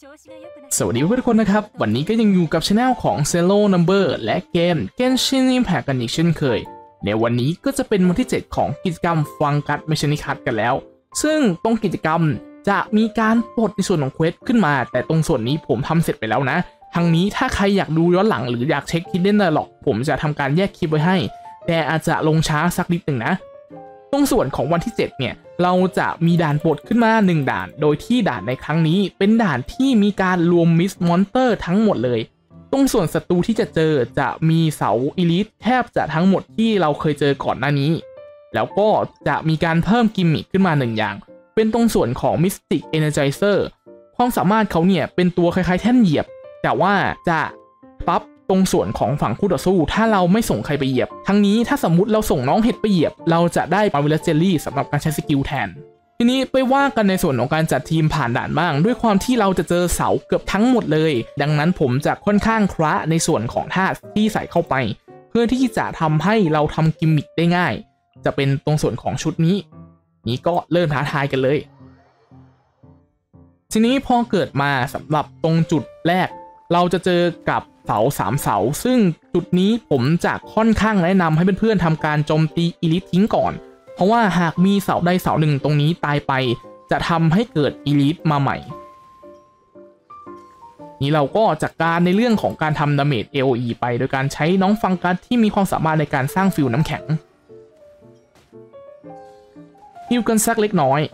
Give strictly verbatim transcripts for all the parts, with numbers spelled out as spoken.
สวัสดีเพื่อนๆทุกคนนะครับวันนี้ก็ยังอยู่กับช anel ของ Zero Number และเกม Genshin Impact กันอีกเช่นเคยในวันนี้ก็จะเป็นวันที่เจ็ดของกิจกรรมฟังกัสเมชานิคัทกันแล้วซึ่งตรงกิจกรรมจะมีการปลดในส่วนของเควสขึ้นมาแต่ตรงส่วนนี้ผมทำเสร็จไปแล้วนะทางนี้ถ้าใครอยากดูย้อนหลังหรืออยากเช็ค Hidden Dialog ผมจะทำการแยกคลิปไว้ให้แต่อาจจะลงช้าสักนิดหนึ่งนะตรงส่วนของวันที่เจ็ดเนี่ยเราจะมีด่านปลดขึ้นมาหนึ่งด่านโดยที่ด่านในครั้งนี้เป็นด่านที่มีการรวมมิสมอนเตอร์ทั้งหมดเลยตรงส่วนศัตรูที่จะเจอจะมีเสาอีลิทแทบจะทั้งหมดที่เราเคยเจอก่อนหน้านี้แล้วก็จะมีการเพิ่มกิมมิคขึ้นมาหนึ่งอย่างเป็นตรงส่วนของ Mystic Energizer ความสามารถเขาเนี่ยเป็นตัวคล้ายๆแท่นเหยียบแต่ว่าจะปรับตรงส่วนของฝั่งคู่ต่อสู้ถ้าเราไม่ส่งใครไปเหยียบทั้งนี้ถ้าสมมุติเราส่งน้องเห็ดไปเหยียบเราจะได้มาวิลเลจเจลลี่สำหรับการใช้สกิลแทนทีนี้ไปว่ากันในส่วนของการจัดทีมผ่านด่านบ้างด้วยความที่เราจะเจอเสาเกือบทั้งหมดเลยดังนั้นผมจะค่อนข้างคละในส่วนของธาตุที่ใส่เข้าไปเพื่อที่จะทำให้เราทำกิมมิคได้ง่ายจะเป็นตรงส่วนของชุดนี้นี้ก็เริ่มท้าทายกันเลยทีนี้พอเกิดมาสำหรับตรงจุดแรกเราจะเจอกับเสาสามเสาซึ่งจุดนี้ผมจะค่อนข้างแนะนำให้เพื่อนๆทำการโจมตีอีลิททิ้งก่อนเพราะว่าหากมีเสาใดเสาหนึ่งตรงนี้ตายไปจะทำให้เกิดอีลิทมาใหม่นี้เราก็จัดการในเรื่องของการทำดาเมจ เอ โอ อี ไปโดยการใช้น้องฟังกัสที่มีความสามารถในการสร้างฟิวน้ำแข็งฮิวกันสักเล็กน้อย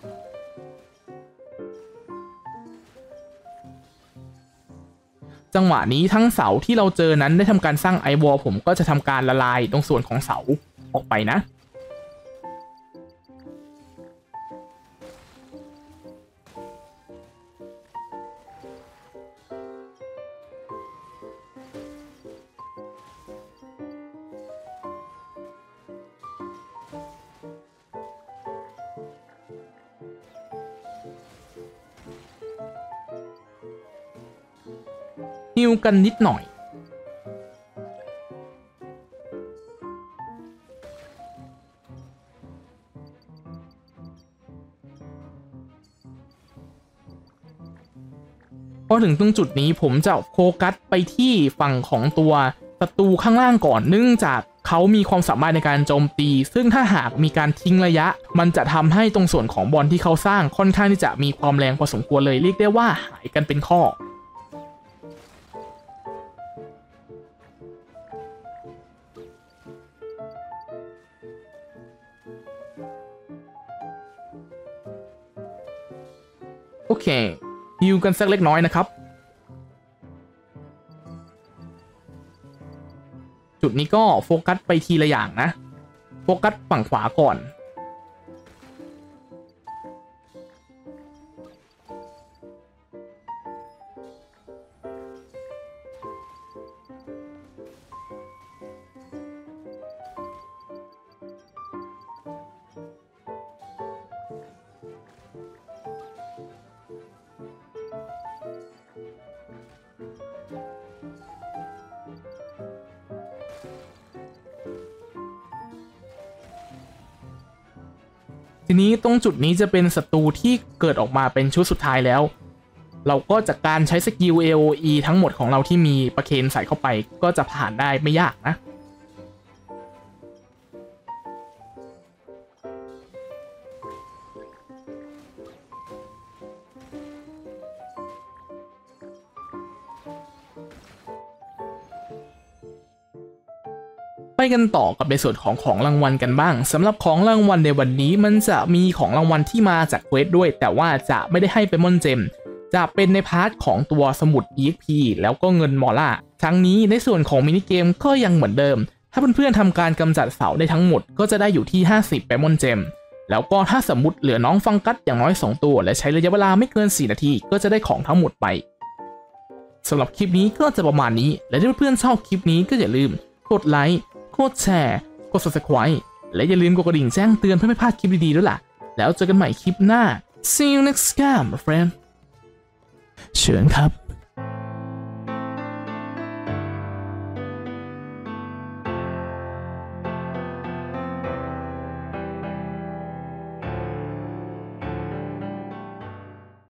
จังหวะนี้ทั้งเสาที่เราเจอนั้นได้ทำการสร้างไอวอลผมก็จะทำการละลายตรงส่วนของเสาออกไปนะฮิวกันนิดหน่อยพอถึงตรงจุดนี้ผมจะโฟกัสไปที่ฝั่งของตัวศัตรูข้างล่างก่อนเนื่องจากเขามีความสามารถในการโจมตีซึ่งถ้าหากมีการทิ้งระยะมันจะทำให้ตรงส่วนของบอลที่เขาสร้างค่อนข้างที่จะมีความแรงพอสมควรเลยเรียกได้ว่าหายกันเป็นข้อโอเคฮิวกันสักเล็กน้อยนะครับจุดนี้ก็โฟกัสไปทีละอย่างนะโฟกัสฝั่งขวาก่อนทีนี้ตรงจุดนี้จะเป็นศัตรูที่เกิดออกมาเป็นชุดสุดท้ายแล้วเราก็จากการใช้สกิล เอ โอ อี ทั้งหมดของเราที่มีประเคนใส่เข้าไปก็จะผ่านได้ไม่ยากนะไปกันต่อกับในส่วนของของรางวัลกันบ้างสำหรับของรางวัลในวันนี้มันจะมีของรางวัลที่มาจากเควสด้วยแต่ว่าจะไม่ได้ให้เป็นมอนเจมจะเป็นในพาร์ทของตัวสมุด อี เอ็กซ์ พี แล้วก็เงินมอล่าทั้งนี้ในส่วนของมินิเกมก็ยังเหมือนเดิมถ้าเพื่อนๆทำการกำจัดเสาได้ทั้งหมดก็จะได้อยู่ที่ห้าสิบไปมอนเจมแล้วก็ถ้าสมมติเหลือน้องฟังกัสอย่างน้อยสองตัวและใช้ระยะเวลาไม่เกินสี่นาทีก็จะได้ของทั้งหมดไปสำหรับคลิปนี้ก็จะประมาณนี้และถ้าเพื่อนๆชอบคลิปนี้ก็อย่าลืมกดไลค์กดแชร์กด Subscribe และอย่าลืมกดกระดิ่งแจ้งเตือนเพื่อไม่พลาดคลิปดีๆด้วยล่ะแล้วเจอกันใหม่คลิปหน้า See you next time my friend เชิญครับ